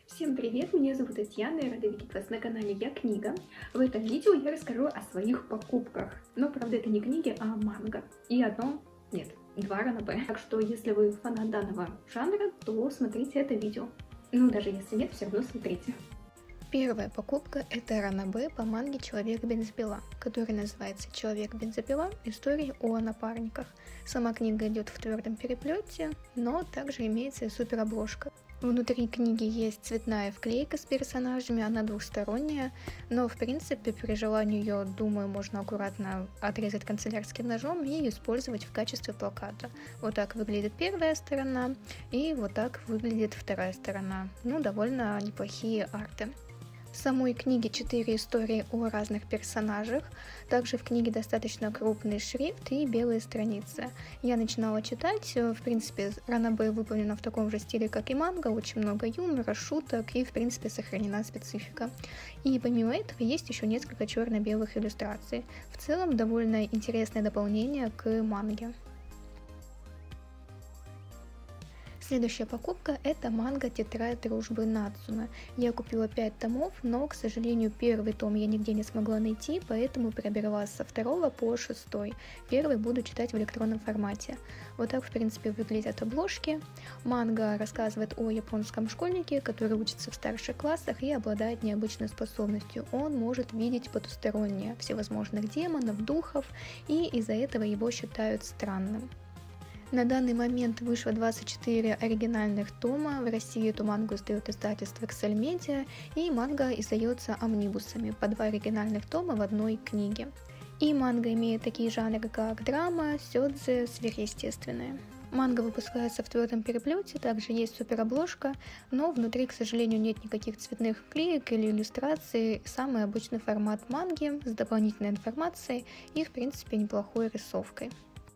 Всем привет, меня зовут Татьяна, я рада видеть вас на канале Я Книга. В этом видео я расскажу о своих покупках, но правда это не книги, а манго. И два ранобэ. Так что если вы фанат данного жанра, то смотрите это видео. Ну даже если нет, все равно смотрите. Первая покупка – это ранобэ по манге «Человек-бензопила», который называется «Человек-бензопила. Истории о напарниках». Сама книга идет в твердом переплете, но также имеется и суперобложка. Внутри книги есть цветная вклейка с персонажами, она двухсторонняя, но в принципе при желании ее, думаю, можно аккуратно отрезать канцелярским ножом и использовать в качестве плаката. Вот так выглядит первая сторона и вот так выглядит вторая сторона. Ну, довольно неплохие арты. В самой книге 4 истории о разных персонажах. Также в книге достаточно крупный шрифт и белые страницы. Я начинала читать. В принципе, ранобэ выполнена в таком же стиле, как и манга. Очень много юмора, шуток и, в принципе, сохранена специфика. И помимо этого есть еще несколько черно-белых иллюстраций. В целом, довольно интересное дополнение к манге. Следующая покупка – это манга «Тетрадь дружбы Нацуме». Я купила 5 томов, но, к сожалению, первый том я нигде не смогла найти, поэтому приобрела со 2 по 6. Первый буду читать в электронном формате. Вот так, в принципе, выглядят обложки. Манга рассказывает о японском школьнике, который учится в старших классах и обладает необычной способностью. Он может видеть потусторонние, всевозможных демонов, духов, и из-за этого его считают странным. На данный момент вышло 24 оригинальных тома. В России эту мангу издает издательство Excel Media, и манга издается омнибусами по 2 оригинальных тома в одной книге. И манга имеет такие жанры, как драма, сёдзе, сверхъестественное. Манга выпускается в твердом переплете, также есть суперобложка, но внутри, к сожалению, нет никаких цветных вклеек или иллюстраций. Самый обычный формат манги с дополнительной информацией и, в принципе, неплохой рисовкой.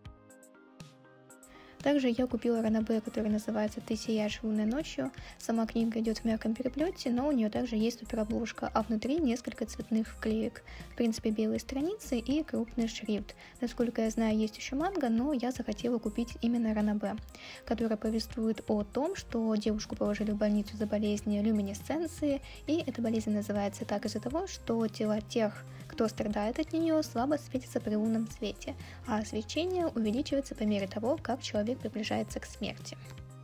Также я купила ранобэ, который называется «Ты сияешь лунной ночью». Сама книга идет в мягком переплете, но у нее также есть суперобложка, а внутри несколько цветных вклеек. В принципе, белые страницы и крупный шрифт. Насколько я знаю, есть еще манга, но я захотела купить именно ранобэ, которая повествует о том, что девушку положили в больницу за болезнь люминесценции, и эта болезнь называется так из-за того, что тела тех, кто страдает от нее, слабо светятся при лунном свете, а свечение увеличивается по мере того, как человек приближается к смерти.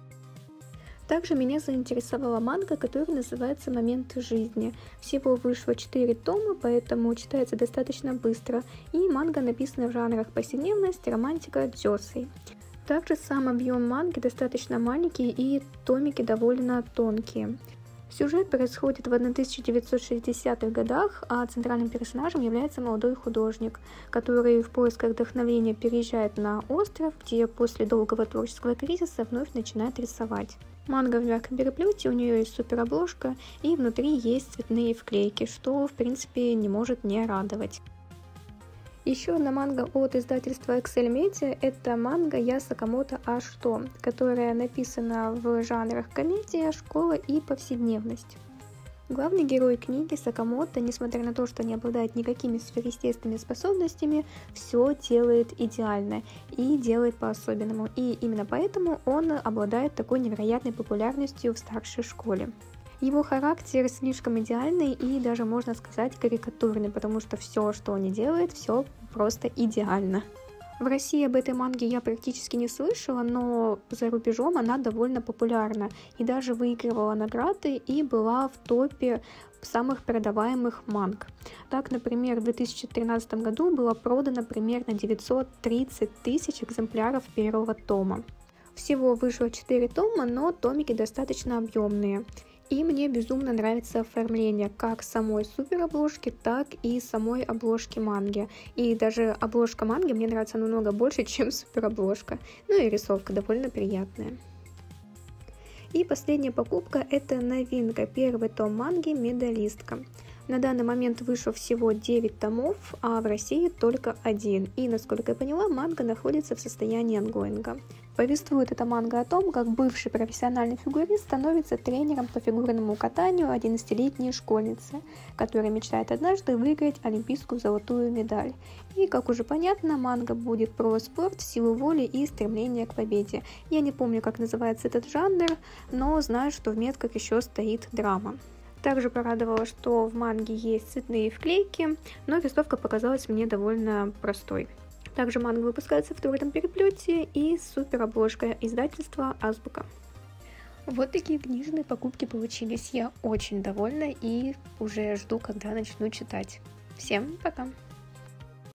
Также меня заинтересовала манга, которая называется «Моменты жизни». Всего вышло 4 тома, поэтому читается достаточно быстро, и манга написана в жанрах повседневность, романтика, дзёсэй. Также сам объем манги достаточно маленький и томики довольно тонкие. Сюжет происходит в 1960-х годах, а центральным персонажем является молодой художник, который в поисках вдохновения переезжает на остров, где после долгого творческого кризиса вновь начинает рисовать. Манга в мягком переплете, у нее есть суперобложка, и внутри есть цветные вклейки, что в принципе не может не радовать. Еще одна манга от издательства Excel Media – это манга «Я Сакамото А что?», которая написана в жанрах комедия, школа и повседневность. Главный герой книги Сакамото, несмотря на то, что не обладает никакими сверхъестественными способностями, все делает идеально и делает по-особенному. И именно поэтому он обладает такой невероятной популярностью в старшей школе. Его характер слишком идеальный и даже, можно сказать, карикатурный, потому что все, что он делает, все просто идеально. В России об этой манге я практически не слышала, но за рубежом она довольно популярна и даже выигрывала награды и была в топе самых продаваемых манг. Так, например, в 2013 году было продано примерно 930 тысяч экземпляров первого тома. Всего вышло 4 тома, но томики достаточно объемные. И мне безумно нравится оформление как самой суперобложки, так и самой обложки манги. И даже обложка манги мне нравится намного больше, чем суперобложка. Ну и рисовка довольно приятная. И последняя покупка – это новинка. Первый том манги «Медалистка». На данный момент вышло всего 9 томов, а в России только 1. И, насколько я поняла, манга находится в состоянии ангоинга. Повествует эта манга о том, как бывший профессиональный фигурист становится тренером по фигурному катанию 11-летней школьницы, которая мечтает однажды выиграть олимпийскую золотую медаль. И, как уже понятно, манга будет про спорт, силу воли и стремление к победе. Я не помню, как называется этот жанр, но знаю, что в метках еще стоит драма. Также порадовало, что в манге есть цветные вклейки, но рисовка показалась мне довольно простой. Также манга выпускается в твердом переплете и супер обложка издательства Азбука. Вот такие книжные покупки получились. Я очень довольна и уже жду, когда начну читать. Всем пока!